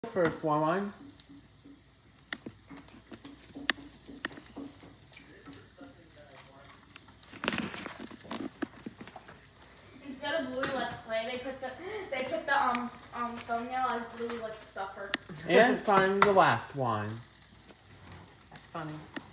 First one. Instead of Bluey Let's Play, they put the thumbnail as Bluey Let's Suffer. And finally the last one. That's funny.